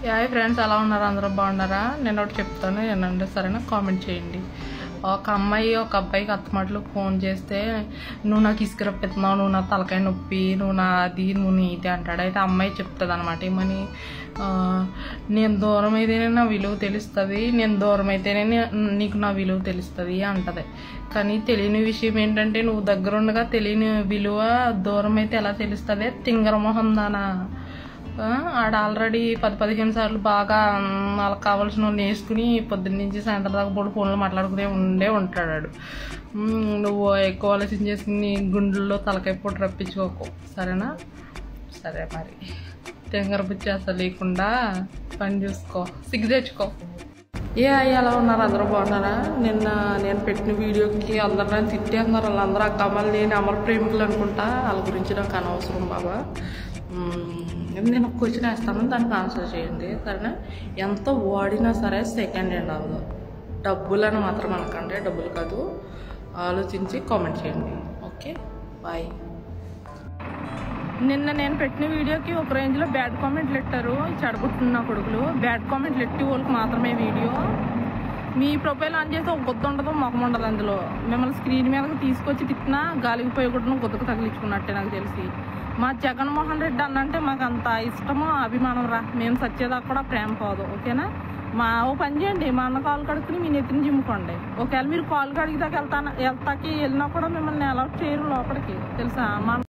Hi friends, ఎలా ఉన్నారు? అందరూ బాగున్నారా? నేను ఒకటి చెప్తాను, ఏనండి సరేనా? కామెంట్ చేయండి. ఒక అమ్మాయి ఒక అబ్బాయికి అత్తమాటలు ఫోన్ చేస్తే, నువ్వు నాకు ఇసుకరప్పిస్తున్నావు, నువ్వు నా తలకాయ నొప్పి, నువ్వు నా అది, నువ్వు నీది అంటాడు. అయితే అమ్మాయి చెప్తుంది అనమాట, ఏమని, నేను దూరం అయితేనే నా విలువ తెలుస్తుంది, నేను దూరం అయితేనే నీకు నా విలువ తెలుస్తుంది అంటది. కానీ తెలియని విషయం ఏంటంటే, నువ్వు దగ్గరుండగా తెలియని విలువ దూరం అయితే ఎలా తెలుస్తుంది? తింగరమోహం దానా. ఆడ ఆల్రెడీ 10-15 సార్లు బాగా వాళ్ళకి కావాల్సిన వాళ్ళు వేసుకుని పొద్దున్న నుంచి సాయంత్రం దాకా పోటీ ఫోన్లో మాట్లాడుకునే ఉంటాడు. నువ్వు ఎక్కువ ఆలోచించేసుకుని గుండెల్లో తలకాయ పొట్టు రప్పించుకోకు, సరేనా? సరే మరి, తెంగర బుచ్చేస్తా లేకుండా పని చూసుకో, సిగ్గు తెచ్చుకో. ఎలా ఉన్నారు? అందరూ బాగున్నారా? నేను పెట్టిన వీడియోకి అందరూ తిట్టేస్తున్నారు. వాళ్ళందరూ అక్కమ్మలు, నేను అమర ప్రేమికులు అనుకుంటా. వాళ్ళ గురించి నాకు అనవసరం బాబా. నేను ఒక క్వశ్చన్ వేస్తాను, దానికి ఆన్సర్ చేయండి, సరేనా? ఎంత వాడినా సరే సెకండ్ హ్యాండ్ అవ్వదు. డబ్బులను మాత్రం అనకండి, డబ్బులు కాదు, ఆలోచించి కామెంట్ చేయండి. Okay, bye. నిన్న నేను పెట్టిన వీడియోకి ఒక రేంజ్లో బ్యాడ్ కామెంట్లు పెట్టారు. చెడగొట్టున్న కొడుకులు బ్యాడ్ కామెంట్లు ఎట్టి వాళ్ళకి మాత్రమే వీడియో. మీ ప్రొఫైల్ ఆన్ చేస్తే ఒక గుద్ద ఉండదు, మొఖం ఉండదు. అందులో మిమ్మల్ని స్క్రీన్ మీదకి తీసుకొచ్చి తిట్టినా గాలికి పోయి కూడా గుద్దకు తగిలించుకున్నట్టే నాకు తెలిసి. మా జగన్మోహన్ రెడ్డి అన్నంటే మాకు అంత ఇష్టమో అభిమానం రా, మేము సచ్చేదాకా కూడా ప్రేమ పోదు, ఓకేనా? ఓ పని చేయండి, మా అన్న కాలు కడుక్కుని మీ నెత్తిని జిమ్ముకోండి. ఒకవేళ మీరు కాలు కడిగిదాకా వెళ్తాకి వెళ్ళినా కూడా మిమ్మల్ని అలౌట్ చేయరు లోపలికి, తెలుసా? మా